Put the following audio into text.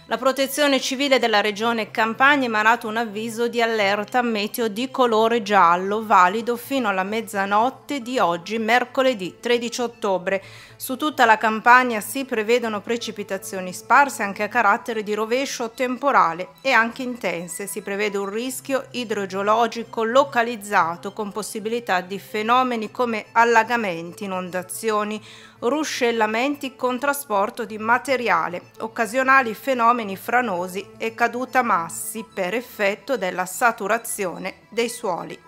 La Protezione Civile della Regione Campania ha emanato un avviso di allerta meteo di colore giallo, valido fino alla mezzanotte di oggi, mercoledì 13 ottobre. Su tutta la Campania si prevedono precipitazioni sparse anche a carattere di rovescio temporale e anche intense. Si prevede un rischio idrogeologico localizzato con possibilità di fenomeni come allagamenti, inondazioni, ruscellamenti con trasporto di materiale, occasionali fenomeni franosi e caduta massi per effetto della saturazione dei suoli.